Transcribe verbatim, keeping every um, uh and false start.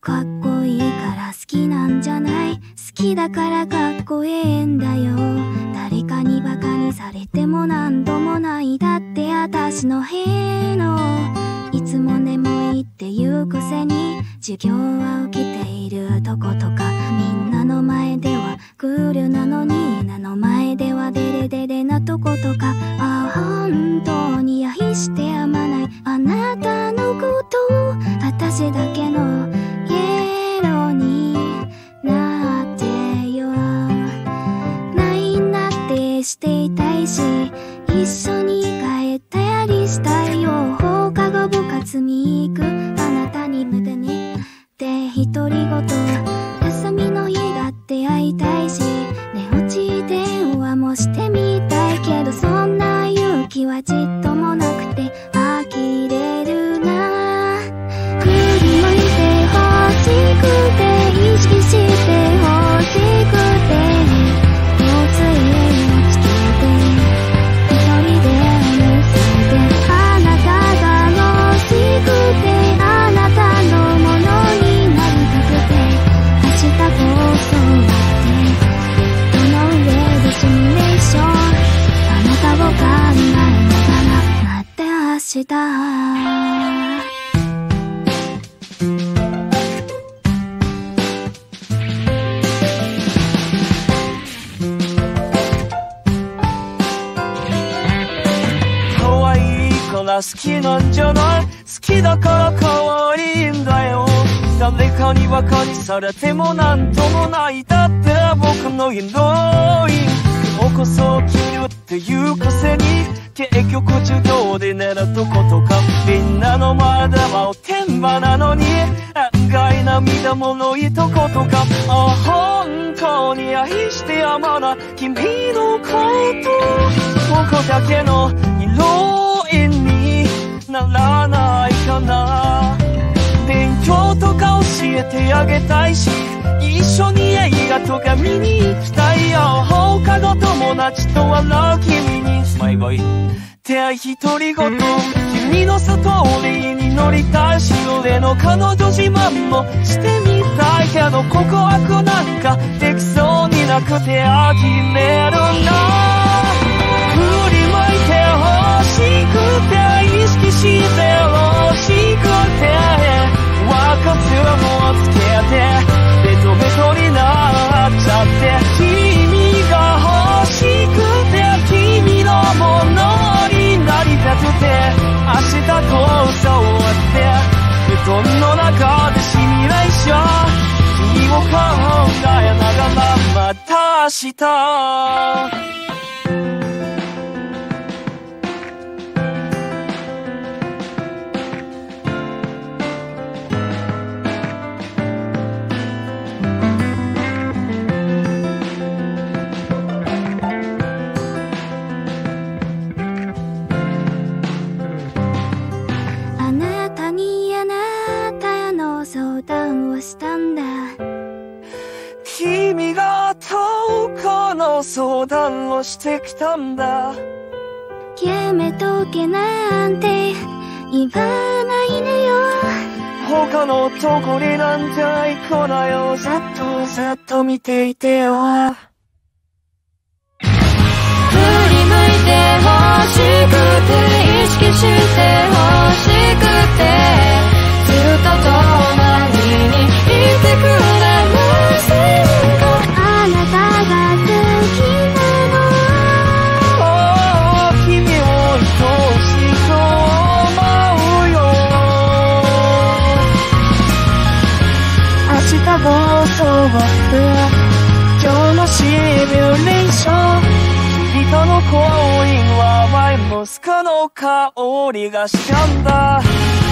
かっこいいから好きなんじゃない、好きだからかっこええんだよ。誰かにバカにされてもなんともない。だってあたしのへのいつも眠いっていうくせに授業は受けているとことか、みんなの前ではクールなのにみんなの前ではデレデレなとことか。ああ本当に愛してやまないあなたのこと、あたしだけのイエローになってよ。ないなってしていたいし、一緒に帰ったりしたいよ。放課後部活に行くあなたに無駄にって独り言。休みの日だって会いたいし、寝落ち電話もしてみたいけど、そんな勇気はちっともなくて呆れるな。振り向いてほしくて、意識してほしくて、交通をつけて一人で見せて、あなたが欲しくてあなたのものになりたくて、明日こそだってこの上でシミュレーション、あなたを考えながら待って明日。 好きなんじゃない、好きだから可愛いんだよ。誰かにバカにされてもなんともない。だって僕のヒロイン今日こそ切るっていうくせに結局授業で寝るとことか、みんなの前ではおてんばなのに案外涙もろいとことか。あ本当に愛してやまない君のこと、僕だけのヒロインにならないかな。勉強とか教えてあげたいし、一緒に映画とか見に行きたいよ。放課後友達と笑う君にスマイボイって独り言。君のストーリーに乗りたいし、俺の彼女自慢もしてみたいけど、告白なんかできそうになくて呆れるな。振り向いて欲しくて、意識して欲しくて、ワカツもつけてベトベトになっちゃって、君が欲しくて君のものになりたくて、明日こそって布団の中でシミュレーション、君を考えながらまた明日。君が遠くの相談をしてきたんだ。 やめとけなんて言わないでよ。 他の男になんてない子だよ。ずっとずっと見ていてよ。 振り向いて欲しくて、意識して欲しくて、ずっと隣にいてくれませんか。あなたが好きなの。 oh, 君を愛しく思うよ。明日こそは今日のシミュレーション、人の恋はワインモスカの香りがしたんだ。